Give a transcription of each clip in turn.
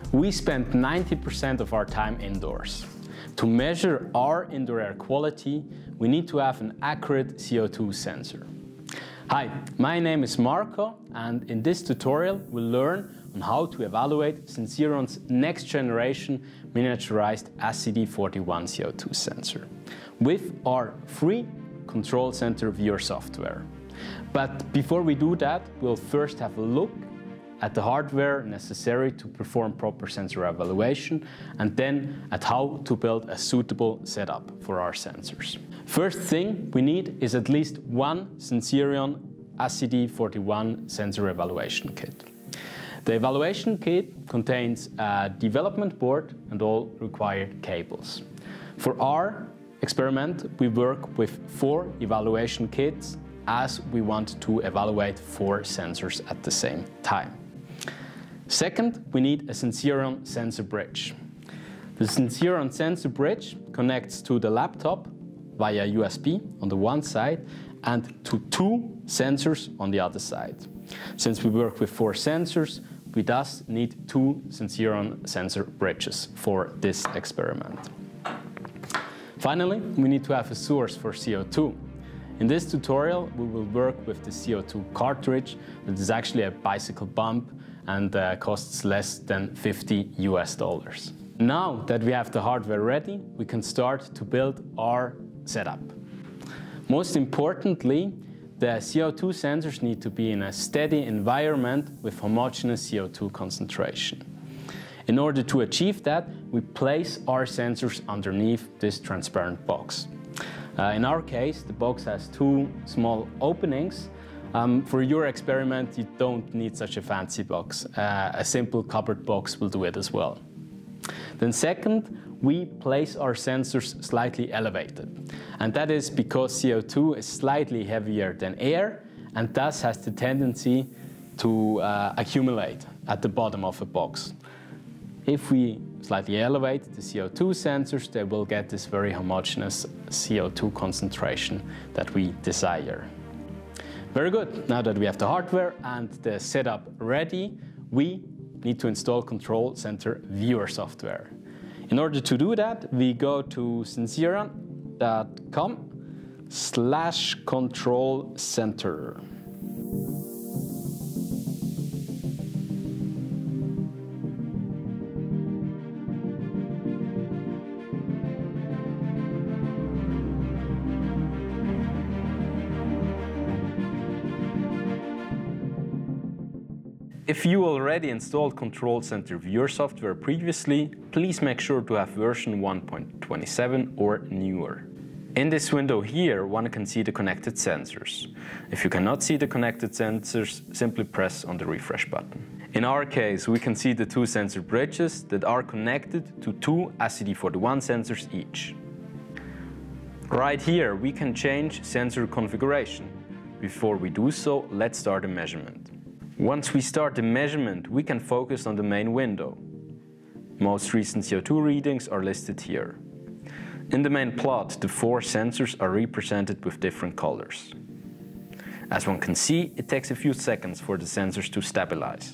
We spend 90% of our time indoors. To measure our indoor air quality, we need to have an accurate CO2 sensor. Hi, my name is Marco, and in this tutorial we'll learn on how to evaluate Sensirion's next generation miniaturized SCD41 CO2 sensor with our free ControlCenter viewer software. But before we do that, we'll first have a look at the hardware necessary to perform proper sensor evaluation, and then at how to build a suitable setup for our sensors. First thing we need is at least one Sensirion RCD41 sensor evaluation kit. The evaluation kit contains a development board and all required cables. For our experiment, we work with 4 evaluation kits as we want to evaluate 4 sensors at the same time. Second, we need a Sensirion sensor bridge. The Sensirion sensor bridge connects to the laptop via USB on the one side and to 2 sensors on the other side. Since we work with 4 sensors, we thus need 2 Sensirion sensor bridges for this experiment. Finally, we need to have a source for CO2. In this tutorial, we will work with the CO2 cartridge that is actually a bicycle pump and costs less than $50 US. Now that we have the hardware ready, we can start to build our setup. Most importantly, the CO2 sensors need to be in a steady environment with homogeneous CO2 concentration. In order to achieve that, we place our sensors underneath this transparent box. In our case, the box has 2 small openings. For your experiment, you don't need such a fancy box. A simple cupboard box will do it as well. Then second, we place our sensors slightly elevated. And that is because CO2 is slightly heavier than air and thus has the tendency to accumulate at the bottom of a box. If we slightly elevate the CO2 sensors, they will get this very homogeneous CO2 concentration that we desire. Very good. Now that we have the hardware and the setup ready, we need to install ControlCenter viewer software. In order to do that, we go to sensirion.com/ControlCenter. If you already installed ControlCenter viewer software previously, please make sure to have version 1.27 or newer. In this window here, one can see the connected sensors. If you cannot see the connected sensors, simply press on the refresh button. In our case, we can see the 2 sensor bridges that are connected to 2 SCD41 sensors each. Right here, we can change sensor configuration. Before we do so, let's start a measurement. Once we start the measurement, we can focus on the main window. Most recent CO2 readings are listed here. In the main plot, the 4 sensors are represented with different colors. As one can see, it takes a few seconds for the sensors to stabilize.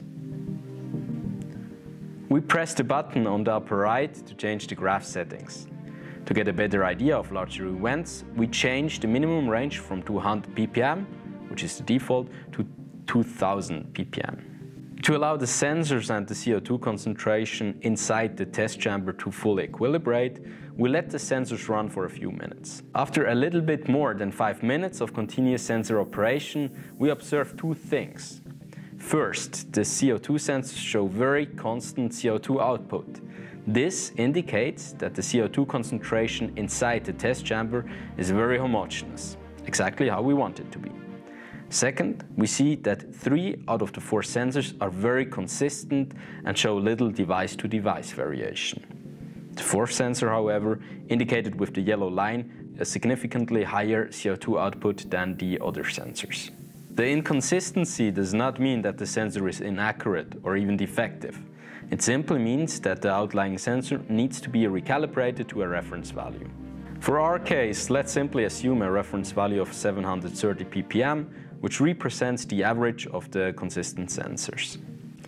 We press the button on the upper right to change the graph settings. To get a better idea of larger events, we change the minimum range from 200 ppm, which is the default, to 2000 ppm. To allow the sensors and the CO2 concentration inside the test chamber to fully equilibrate, we let the sensors run for a few minutes. After a little bit more than 5 minutes of continuous sensor operation, we observe 2 things. First, the CO2 sensors show very constant CO2 output. This indicates that the CO2 concentration inside the test chamber is very homogeneous, exactly how we want it to be. Second, we see that 3 out of the 4 sensors are very consistent and show little device-to-device variation. The 4th sensor, however, indicated with the yellow line, a significantly higher CO2 output than the other sensors. The inconsistency does not mean that the sensor is inaccurate or even defective. It simply means that the outlying sensor needs to be recalibrated to a reference value. For our case, let's simply assume a reference value of 730 ppm, which represents the average of the consistent sensors.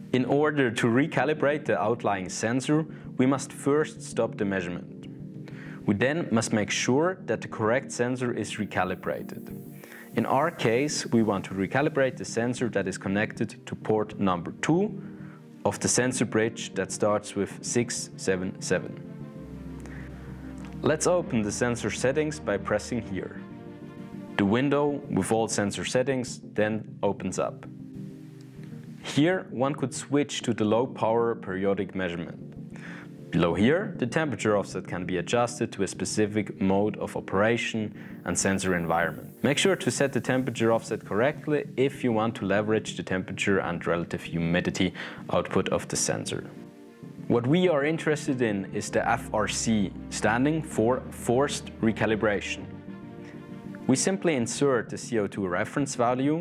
In order to recalibrate the outlying sensor, we must first stop the measurement. We then must make sure that the correct sensor is recalibrated. In our case, we want to recalibrate the sensor that is connected to port number 2 of the sensor bridge that starts with 677. Let's open the sensor settings by pressing here. The window with all sensor settings then opens up. Here one could switch to the low power periodic measurement. Below here, the temperature offset can be adjusted to a specific mode of operation and sensor environment. Make sure to set the temperature offset correctly if you want to leverage the temperature and relative humidity output of the sensor. What we are interested in is the FRC, standing for Forced Recalibration. We simply insert the CO2 reference value,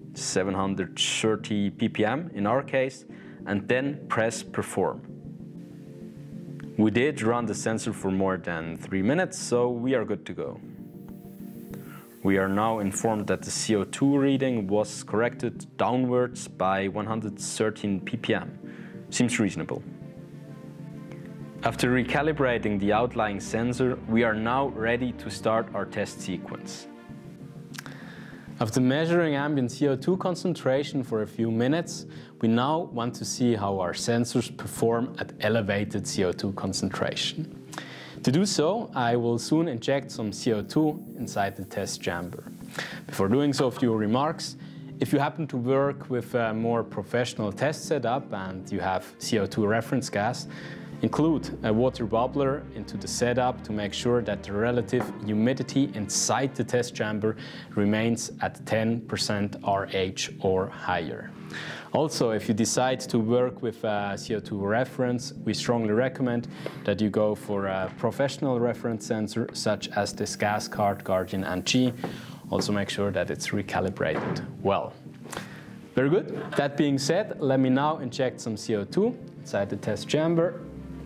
730 ppm in our case, and then press Perform. We did run the sensor for more than 3 minutes, so we are good to go. We are now informed that the CO2 reading was corrected downwards by 113 ppm. Seems reasonable. After recalibrating the outlying sensor, we are now ready to start our test sequence. After measuring ambient CO2 concentration for a few minutes, we now want to see how our sensors perform at elevated CO2 concentration. To do so, I will soon inject some CO2 inside the test chamber. Before doing so, a few remarks. If you happen to work with a more professional test setup and you have CO2 reference gas, include a water bubbler into the setup to make sure that the relative humidity inside the test chamber remains at 10% RH or higher. Also, if you decide to work with a CO2 reference, we strongly recommend that you go for a professional reference sensor such as this gas card Guardian NG. Also make sure that it's recalibrated well. Very good. That being said, let me now inject some CO2 inside the test chamber.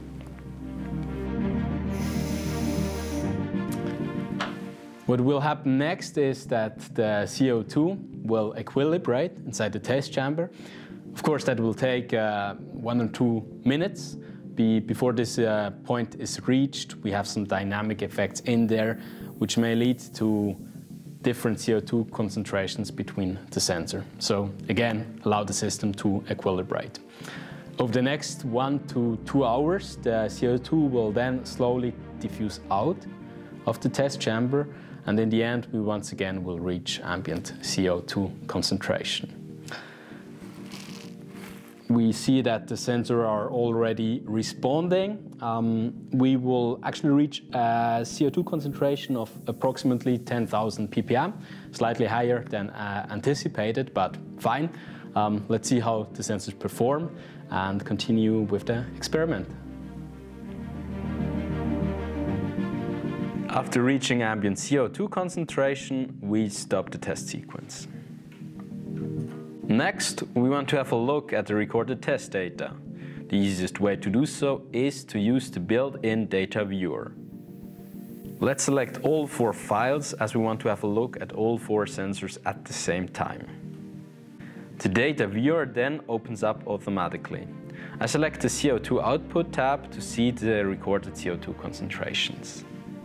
What will happen next is that the CO2 will equilibrate inside the test chamber. Of course, that will take 1 or 2 minutes. Before this point is reached, we have some dynamic effects in there, which may lead to different CO2 concentrations between the sensor. So again, allow the system to equilibrate. Over the next 1 to 2 hours, the CO2 will then slowly diffuse out of the test chamber, and in the end we once again will reach ambient CO2 concentration. We see that the sensors are already responding. We will actually reach a CO2 concentration of approximately 10,000 ppm, slightly higher than anticipated, but fine. Let's see how the sensors perform and continue with the experiment. After reaching ambient CO2 concentration, we stop the test sequence. Next, we want to have a look at the recorded test data. The easiest way to do so is to use the built-in data viewer. Let's select all 4 files as we want to have a look at all 4 sensors at the same time. The data viewer then opens up automatically. I select the CO2 output tab to see the recorded CO2 concentrations.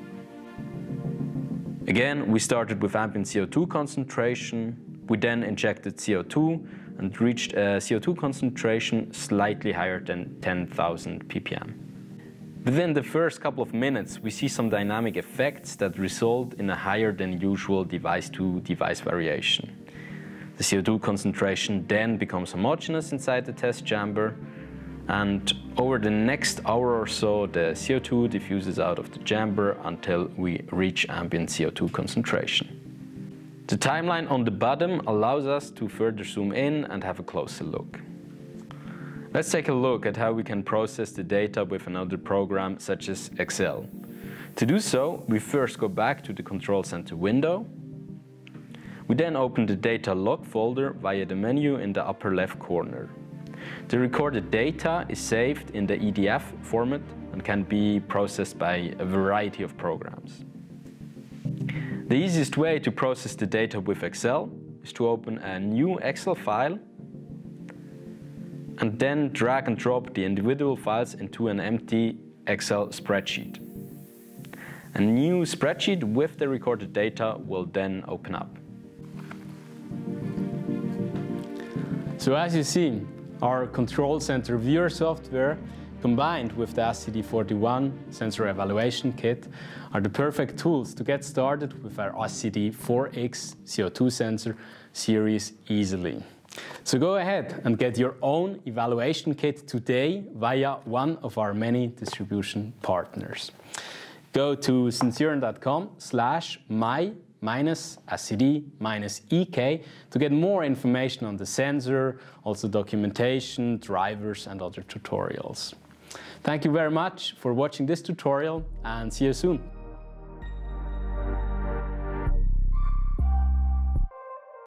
Again, we started with ambient CO2 concentration. We then injected CO2 and reached a CO2 concentration slightly higher than 10,000 ppm. Within the first couple of minutes, we see some dynamic effects that result in a higher than usual device-to-device variation. The CO2 concentration then becomes homogeneous inside the test chamber, and over the next hour or so, the CO2 diffuses out of the chamber until we reach ambient CO2 concentration. The timeline on the bottom allows us to further zoom in and have a closer look. Let's take a look at how we can process the data with another program such as Excel. To do so, we first go back to the ControlCenter window. We then open the data log folder via the menu in the upper left corner. The recorded data is saved in the EDF format and can be processed by a variety of programs. The easiest way to process the data with Excel is to open a new Excel file and then drag and drop the individual files into an empty Excel spreadsheet. A new spreadsheet with the recorded data will then open up. So as you see, our ControlCenter viewer software combined with the SCD41 Sensor Evaluation Kit are the perfect tools to get started with our SCD4x CO2 sensor series easily. So go ahead and get your own evaluation kit today via one of our many distribution partners. Go to Sensirion.com/my-SCD-EK to get more information on the sensor, also documentation, drivers and other tutorials. Thank you very much for watching this tutorial and see you soon.